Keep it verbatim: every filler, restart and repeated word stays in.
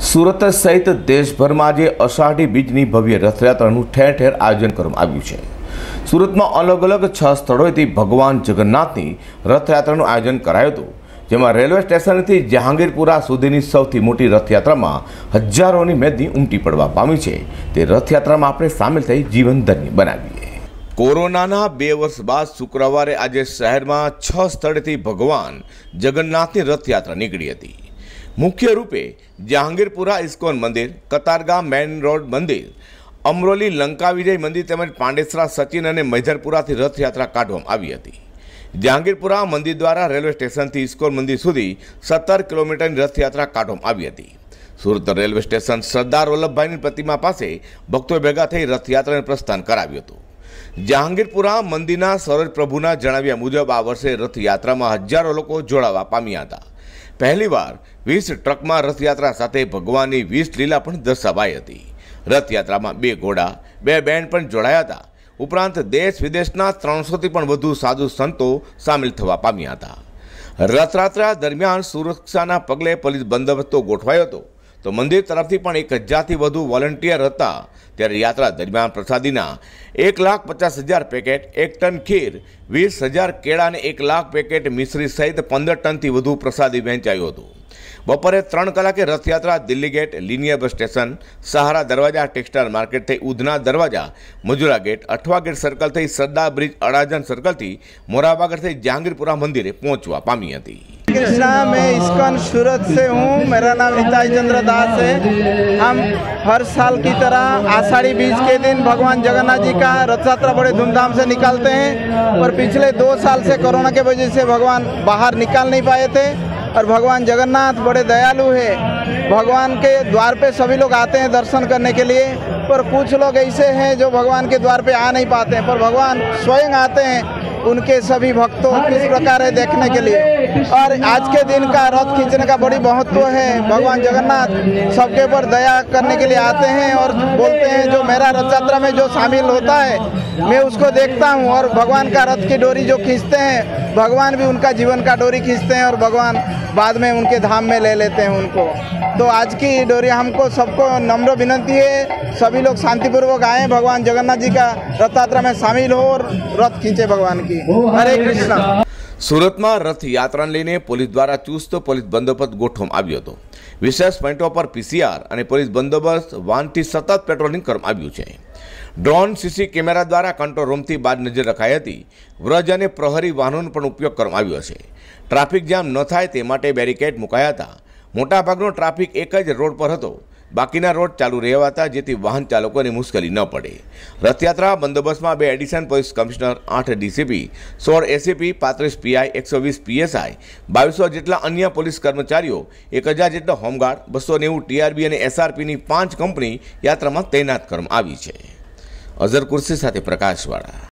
સુરત સહિત દેશભરમાં આજે અષાઢી બીજની ભવ્ય રથયાત્રાનું ઠેર ઠેર આયોજન કરવામાં આવ્યું છે। સુરતમાં અલગ અલગ છ સ્થળોએથી ભગવાન જગન્નાથની રથયાત્રાનું આયોજન કરાયું હતું, જેમાં રેલવે સ્ટેશનથી જહાંગીરપુરા સુધીની સૌથી મોટી રથયાત્રામાં હજારોની મેદની ઉમટી પડવા પામી છે। તે રથયાત્રામાં આપણે સામેલ થઈ જીવન ધન્ય બનાવીએ। કોરોનાના બે વર્ષ બાદ શુક્રવારે આજે શહેરમાં છ સ્થળેથી ભગવાન જગન્નાથની રથયાત્રા નીકળી હતી। मुख्य रूपे जहांगीरपुरा इस्कोन मंदिर, कतारगाम मेन रोड मंदिर, अमरोली लंका विजय मंदिर तेमज पांडेसरा सचिन और मैधरपुरा थी रथयात्रा काढवामां आवी हती। जहांगीरपुरा मंदिर द्वारा रेलवे स्टेशन थी इस्कोन मंदिर सुधी सत्तर किलोमीटर रथयात्रा काढवामां आवी हती। सूरत रेलवे स्टेशन सरदार वल्लभभाईनी प्रतिमा पासे भक्तों भेगा थई रथयात्रा प्रस्थान कराव्युं हतुं। जहांगीरपुरा मंदिरना सरोज प्रभुना जणाव्या मुजब आ वर्षे रथयात्रामां हजारों लोको जोड़ावा पाम्या हता। पहली बार वीस ट्रक में रथयात्रा साथे भगवान की वीस लीला पण दर्शावाई हती। रथयात्रा में बे घोड़ा बे बैंड पण जोड़ाया था। उपरांत देश विदेशना त्रणसो थी पण वधु साधु संतो सामेल थवा पाम्या हता। रथयात्रा दरमियान सुरक्षाना पगले पोलीस बंदोबस्त गोठवायो हतो, तो मंदिर तरफथी पण एक हज़ार थी वधु वोलंटियर हता। त्यारे यात्रा दरमियान प्रसादीना एक लाख पचास हज़ार पैकेट, एक टन खीर, वीस हज़ार केळा ने एक लाख पैकेट मिश्री सहित पंदर टन थी वधु प्रसादी वहेंचायुं हतुं। बपोरे त्रण कलाके Rathyatra Delhi gate, linear bus station, Sahara Darwaja, textile market थी Udhna Darwaja, Majura gate, Athwa gate circle थी सरदार ब्रिज, अड़ाजन सर्कल थी मोराबागर थी जहांगीरपुरा मंदिरे पहुंचवा पामी हती। कृष्णा, मैं इस्कॉन सूरत से हूँ। मेरा नाम निताई चंद्र दास है। हम हर साल की तरह आषाढ़ी बीज के दिन भगवान जगन्नाथ जी का रथयात्रा बड़े धूमधाम से निकालते हैं, और पिछले दो साल से कोरोना के वजह से भगवान बाहर निकाल नहीं पाए थे। और भगवान जगन्नाथ बड़े दयालु है। भगवान के द्वार पे सभी लोग आते हैं दर्शन करने के लिए, पर कुछ लोग ऐसे हैं जो भगवान के द्वार पे आ नहीं पाते हैं, पर भगवान स्वयं आते हैं उनके सभी भक्तों किस प्रकार है देखने के लिए। और आज के दिन का रथ खींचने का बड़ी महत्व है। भगवान जगन्नाथ सबके ऊपर दया करने के लिए आते हैं और बोलते हैं जो मेरा रथ यात्रा में जो शामिल होता है मैं उसको देखता हूँ। और भगवान का रथ की डोरी जो खींचते हैं, भगवान भी उनका जीवन का डोरी खींचते हैं और भगवान बाद में उनके धाम में ले लेते हैं उनको। तो आज की डोरी हमको सबको नम्र विनती है, सभी लोग शांतिपूर्वक आए, भगवान जगन्नाथ जी का रथ यात्रा में शामिल हो और रथ खींचे भगवान की। हरे कृष्णा। सूरत में रथ यात्रा लईने पोलीस द्वारा चुस्त पोलीस बंदोबस्त गोठववामां आव्यो हतो। विशेष पॉइंटों पर पीसीआर और पोलीस बंदोबस्त वाहनथी सतत पेट्रोलिंग करवामां आव्युं छे। ड्रोन सीसी कैमरा द्वारा कंट्रोल रूम थी बाद नजर रखाई हती। व्रज और प्रहरी वाहनों पण उपयोग करवामां आव्यो छे। ट्राफिक जाम न थाय ते माटे बेरिकेड मुकाया था। मोटा भागनो ट्राफिक एक ज रोड पर हतो, बाकीना रोड चालू रहेवाता जेथी वाहन चालकोने मुश्केली न पड़े। रथयात्रा बंदोबस्त में बे एडिशन पोलीस कमिश्नर, आठ डीसीपी, सोल एसीपी, पैंतीस पीआई, एक सौ वीस पीएसआई, बावीसो जेटला अन्य पोलीस कर्मचारीओ, एक हज़ार जेटला होमगार्ड, बसो नेवु टीआरबी और एसआरपी पांच कंपनी यात्रा में तैनात करवामां आवी छे। अजर कुर्सी साथे प्रकाशवाड़ा।